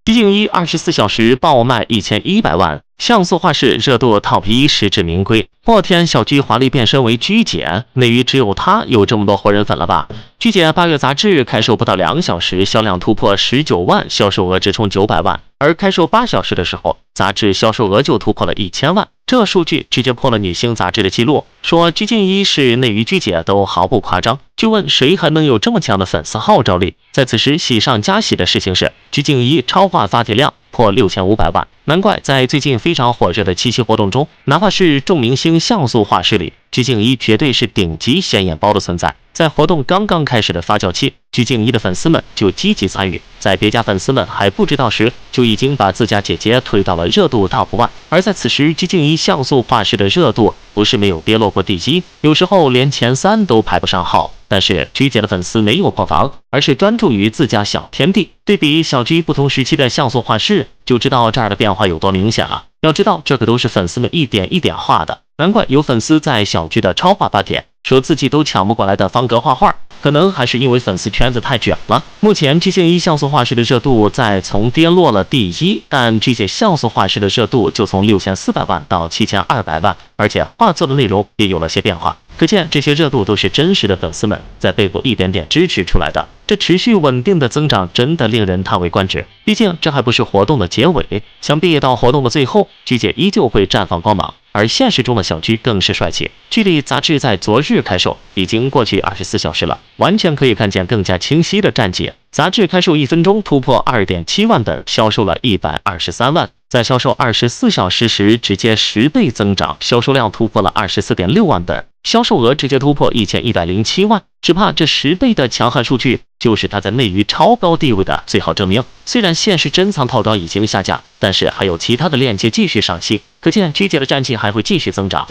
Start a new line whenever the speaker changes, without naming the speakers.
寂静一24小时爆卖1100万，像素画室热度 TOP 1实至名归。破天小居华丽变身为居姐，内娱只有她有这么多活人粉了吧？居姐8月杂志开售不到2小时，销量突破19万，销售额直冲900万。而开售8小时的时候，杂志销售额就突破了1000万，这数据直接破了女星杂志的记录。说寂静一是内娱居姐都毫不夸张。就问谁还能有这么强的粉丝号召力？在此时喜上加喜的事情是，寂静一超话发帖量破6500万，难怪在最近非常火热的七夕活动中，哪怕是众明星像素画室里，寂静一绝对是顶级显眼包的存在。在活动刚刚开始的发酵期，寂静一的粉丝们就积极参与，在别家粉丝们还不知道时，就已经把自家姐姐推到了热度 TOP 1。而在此时，寂静一像素画室的热度不是没有跌落过地基，有时候连前3都排不上号。但是居姐的粉丝没有破防，而是专注于自家小天地。对比小居不同时期的像素画室，就知道这儿的变化有多明显了。要知道，这可都是粉丝们一点一点画的，难怪有粉丝在小居的超话发帖，说自己都抢不过来的方格画画，可能还是因为粉丝圈子太卷了。目前寂静一像素画室的热度再从跌落了第1，但居姐像素画室的热度就从6400万到7200万，而且画作的内容也有了些变化。可见这些热度都是真实的粉丝们在背后一点点支持出来的，这持续稳定的增长真的令人叹为观止。毕竟这还不是活动的结尾，想必到活动的最后，居姐依旧会绽放光芒。而现实中的小居更是帅气。距离杂志在昨日开售已经过去24小时了，完全可以看见更加清晰的战绩。杂志开售1分钟突破 2.7 万本，销售了123万。在销售24小时时直接10倍增长，销售量突破了 24.6 万本，销售额直接突破1107万。只怕这10倍的强悍数据就是它在内娱超高地位的最好证明。虽然现实珍藏套装已经下架，但是还有其他的链接继续上新，可见居姐的战绩还会继续增长。